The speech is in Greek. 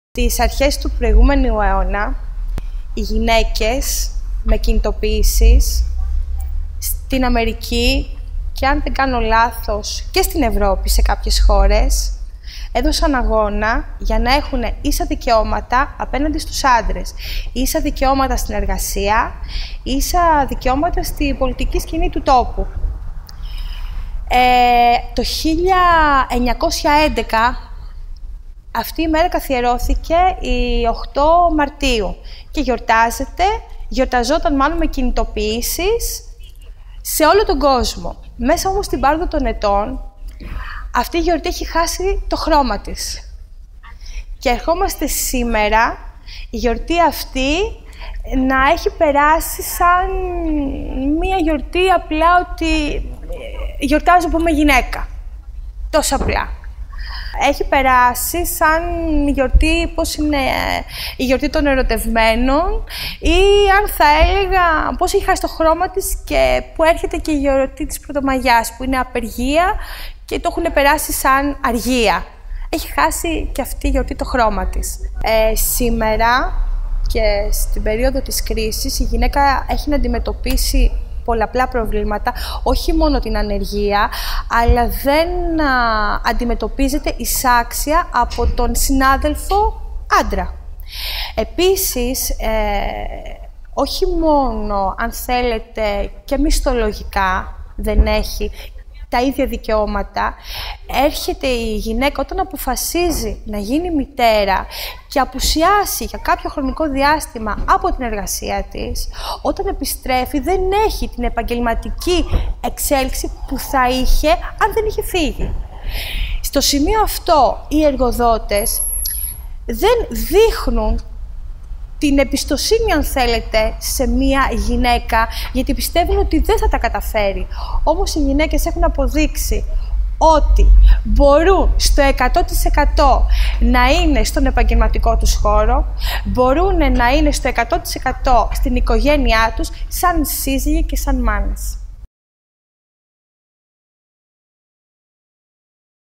Στις αρχές του προηγούμενου αιώνα, οι γυναίκες με κινητοποιήσεις στην Αμερική και αν δεν κάνω λάθος και στην Ευρώπη σε κάποιες χώρες έδωσαν αγώνα για να έχουν ίσα δικαιώματα απέναντι στους άντρες, ίσα δικαιώματα στην εργασία, ίσα δικαιώματα στη πολιτική σκηνή του τόπου. Το 1911 αυτή η μέρα καθιερώθηκε η 8 Μαρτίου και γιορταζόταν μάλλον με κινητοποιήσεις σε όλο τον κόσμο. Μέσα όμως στην πάροδο των ετών, αυτή η γιορτή έχει χάσει το χρώμα της. Και ερχόμαστε σήμερα η γιορτή αυτή να έχει περάσει σαν μία γιορτή απλά ότι γιορτάζω που είμαι γυναίκα. Τόσο απλά. Έχει περάσει σαν η γιορτή, πώς είναι η γιορτή των ερωτευμένων ή αν θα έλεγα πώς έχει χάσει το χρώμα της και που έρχεται και η γιορτή της Πρωτομαγιάς που είναι απεργία και το έχουν περάσει σαν αργία. Έχει χάσει και αυτή η γιορτή το χρώμα της. Σήμερα και στην περίοδο της κρίσης η γυναίκα έχει να αντιμετωπίσει πολλαπλά προβλήματα, όχι μόνο την ανεργία, αλλά δεν αντιμετωπίζεται εισάξια από τον συνάδελφο άντρα. Επίσης, όχι μόνο, αν θέλετε, και μισθολογικά δεν έχει τα ίδια δικαιώματα, έρχεται η γυναίκα όταν αποφασίζει να γίνει μητέρα και απουσιάσει για κάποιο χρονικό διάστημα από την εργασία της, όταν επιστρέφει δεν έχει την επαγγελματική εξέλιξη που θα είχε αν δεν είχε φύγει. Στο σημείο αυτό οι εργοδότες δεν δείχνουν την εμπιστοσύνη, αν θέλετε, σε μία γυναίκα, γιατί πιστεύουν ότι δεν θα τα καταφέρει. Όμως οι γυναίκες έχουν αποδείξει ότι μπορούν στο 100% να είναι στον επαγγελματικό τους χώρο, μπορούν να είναι στο 100% στην οικογένειά τους, σαν σύζυγοι και σαν μάνες.